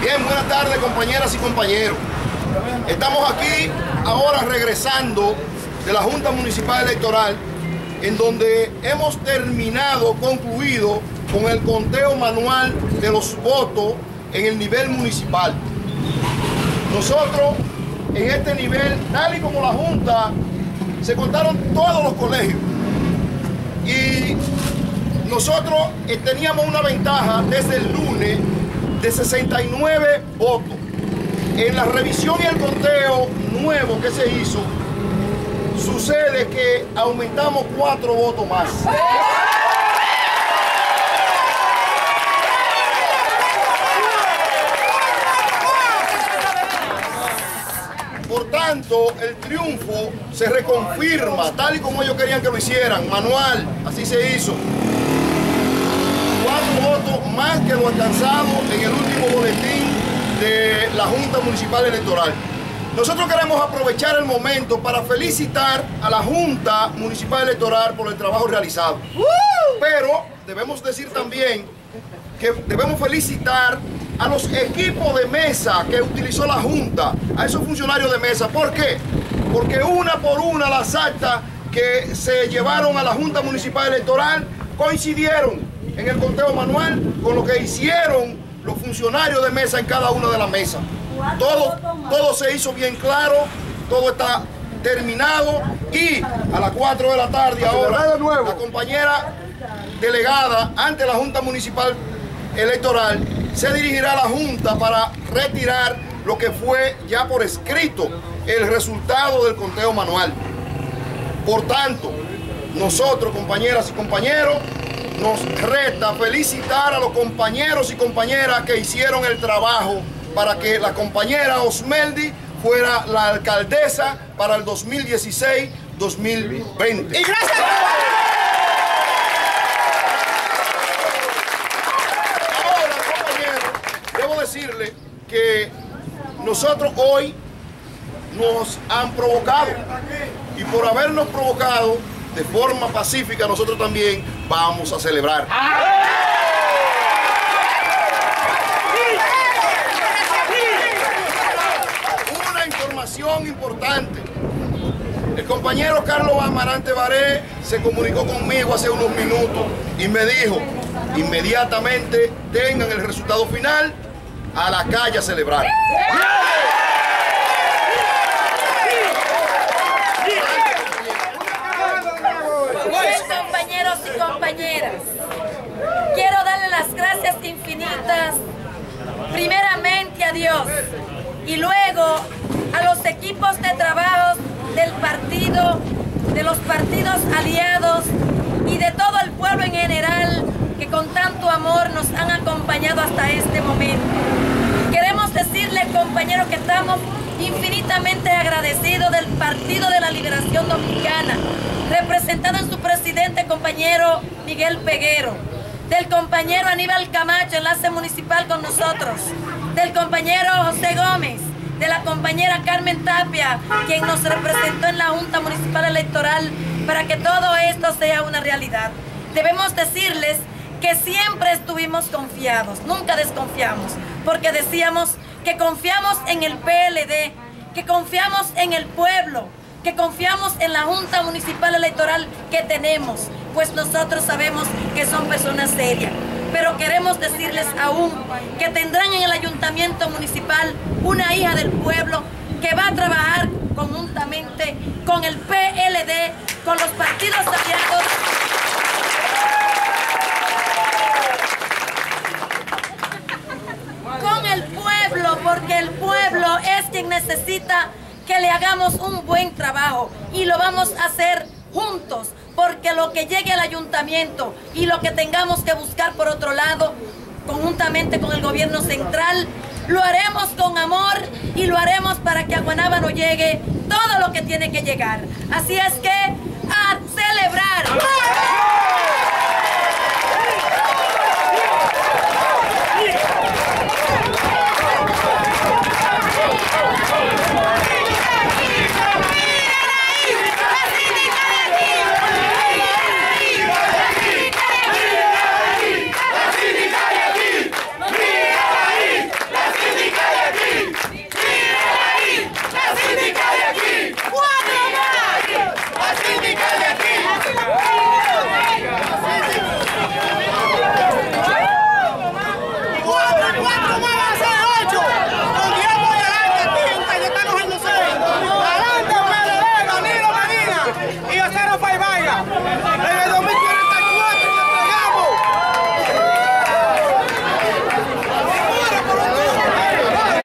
Bien, buenas tardes, compañeras y compañeros. Estamos aquí ahora regresando de la Junta Municipal Electoral, en donde hemos concluido con el conteo manual de los votos en el nivel municipal. Nosotros, en este nivel, tal y como la Junta, se contaron todos los colegios. Y nosotros teníamos una ventaja desde el lunes de 69 votos. En la revisión y el conteo nuevo que se hizo, sucede que aumentamos 4 votos más. Por tanto, el triunfo se reconfirma, tal y como ellos querían que lo hicieran, manual, así se hizo. 4 votos más que lo alcanzado en el último boletín de la Junta Municipal Electoral. Nosotros queremos aprovechar el momento para felicitar a la Junta Municipal Electoral por el trabajo realizado. Pero debemos decir también que debemos felicitar a los equipos de mesa que utilizó la Junta, a esos funcionarios de mesa. ¿Por qué? Porque una por una las actas que se llevaron a la Junta Municipal Electoral coincidieron en el conteo manual con lo que hicieron los funcionarios de mesa en cada una de las mesas. Todo se hizo bien claro, todo está terminado y a las 4 de la tarde ahora la compañera delegada ante la Junta Municipal Electoral se dirigirá a la Junta para retirar lo que fue ya por escrito el resultado del conteo manual. Por tanto, nosotros, compañeras y compañeros, nos resta felicitar a los compañeros y compañeras que hicieron el trabajo para que la compañera Osmeldi fuera la alcaldesa para el 2016-2020. ¡Y gracias! Ahora, compañeros, debo decirle que nosotros hoy nos han provocado, y por habernos provocado de forma pacífica, nosotros también vamos a celebrar. Una información importante. El compañero Carlos Amarante Baré se comunicó conmigo hace unos minutos y me dijo, inmediatamente tengan el resultado final, a la calle a celebrar. Compañeros y compañeras, quiero darle las gracias infinitas primeramente a Dios y luego a los equipos de trabajo del partido, de los partidos aliados y de todo el pueblo en general que con tanto amor nos han acompañado hasta este momento. Queremos decirle, compañeros, que estamos infinitamente agradecidos del Partido de la Liberación Dominicana, representado en su presidente, compañero Miguel Peguero, del compañero Aníbal Camacho, enlace municipal con nosotros, del compañero José Gómez, de la compañera Carmen Tapia, quien nos representó en la Junta Municipal Electoral para que todo esto sea una realidad. Debemos decirles que siempre estuvimos confiados, nunca desconfiamos, porque decíamos que confiamos en el PLD, que confiamos en el pueblo, que confiamos en la Junta Municipal Electoral que tenemos, pues nosotros sabemos que son personas serias. Pero queremos decirles aún que tendrán en el Ayuntamiento Municipal una hija del pueblo que va a trabajar conjuntamente con el PLD, con los partidos aliados, con el pueblo, porque el pueblo es quien necesita que le hagamos un buen trabajo y lo vamos a hacer juntos, porque lo que llegue al ayuntamiento y lo que tengamos que buscar por otro lado, conjuntamente con el gobierno central, lo haremos con amor y lo haremos para que a Guanábano llegue todo lo que tiene que llegar. Así es que, ¡a celebrar!